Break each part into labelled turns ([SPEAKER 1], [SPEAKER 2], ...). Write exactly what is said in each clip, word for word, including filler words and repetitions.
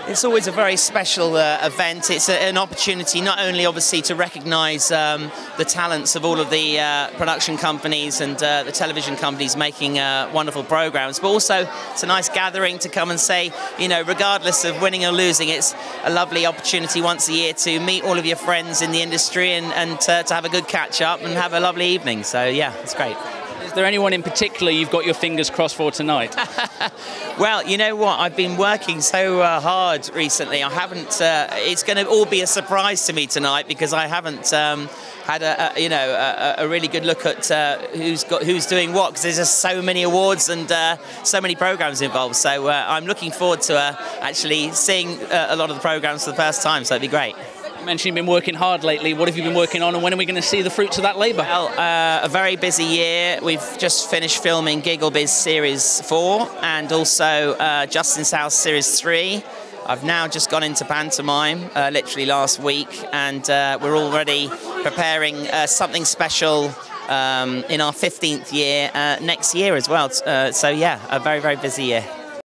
[SPEAKER 1] It's always a very special uh, event. It's a, an opportunity not only obviously to recognise um, the talents of all of the uh, production companies and uh, the television companies making uh, wonderful programmes, but also it's a nice gathering to come and say, you know, regardless of winning or losing, it's a lovely opportunity once a year to meet all of your friends in the industry and, and uh, to have a good catch up and have a lovely evening. So yeah, it's great.
[SPEAKER 2] Is there anyone in particular you've got your fingers crossed for tonight?
[SPEAKER 1] Well, you know what? I've been working so uh, hard recently. I haven't. Uh, it's going to all be a surprise to me tonight because I haven't um, had a, a you know a, a really good look at uh, who's got who's doing what, because there's just so many awards and uh, so many programs involved. So uh, I'm looking forward to uh, actually seeing uh, a lot of the programs for the first time. So it'd be great.
[SPEAKER 2] You mentioned you've been working hard lately. What have you been working on, and when are we going to see the fruits of that labour?
[SPEAKER 1] Well, uh, a very busy year. We've just finished filming Gigglebiz Series four and also uh, Justin's House Series three. I've now just gone into pantomime, uh, literally last week, and uh, we're already preparing uh, something special um, in our fifteenth year uh, next year as well. Uh, so yeah, a very, very busy year.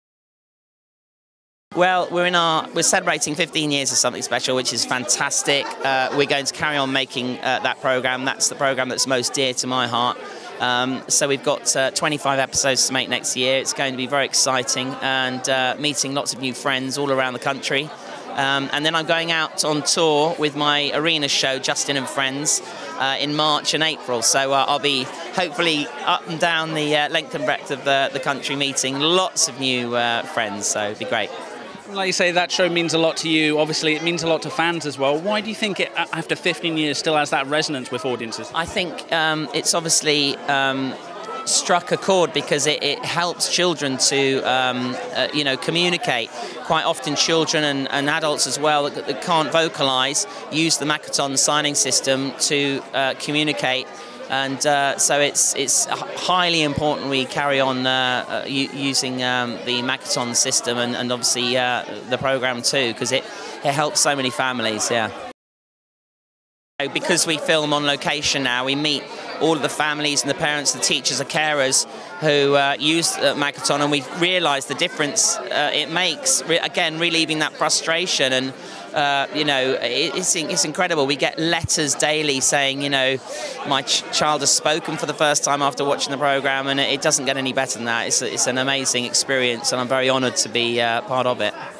[SPEAKER 1] Well, we're in our we're celebrating fifteen years of Something Special, which is fantastic. Uh, we're going to carry on making uh, that program. That's the program that's most dear to my heart. Um, so we've got uh, twenty-five episodes to make next year. It's going to be very exciting, and uh, meeting lots of new friends all around the country. Um, and then I'm going out on tour with my arena show, Justin and Friends, uh, in March and April. So uh, I'll be hopefully up and down the uh, length and breadth of the, the country, meeting lots of new uh, friends. So it'll be great.
[SPEAKER 2] Like you say, that show means a lot to you. Obviously, it means a lot to fans as well. Why do you think it, after fifteen years, still has that resonance with audiences?
[SPEAKER 1] I think um, it's obviously um, struck a chord because it, it helps children to, um, uh, you know, communicate. Quite often, children and, and adults as well that, that can't vocalise use the Makaton signing system to uh, communicate. And uh, so it's it's highly important we carry on uh, uh, using um, the Makaton system and, and obviously uh, the program too, because it, it helps so many families, yeah. Because we film on location now, we meet all of the families and the parents, the teachers, the carers who uh, use uh, Makaton, and we realise the difference uh, it makes, Re again, relieving that frustration. And Uh, you know, it, it's, it's incredible. We get letters daily saying, you know, my ch child has spoken for the first time after watching the programme, and it, it doesn't get any better than that. It's, it's an amazing experience, and I'm very honoured to be uh, part of it.